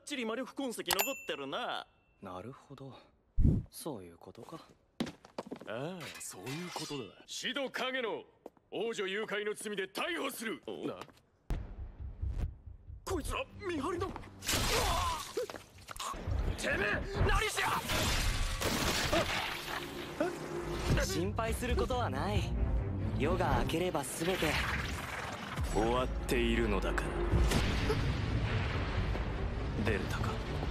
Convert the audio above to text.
ちり魔力痕跡残ってるな。 なるほど、そういうことか。 ああ、そういうことだ。 シド影の王女誘拐の罪で逮捕する。な、 こいつら見張りの。 てめえ何しや。 心配することはない。夜が明ければ全て終わっているのだから。デルタか。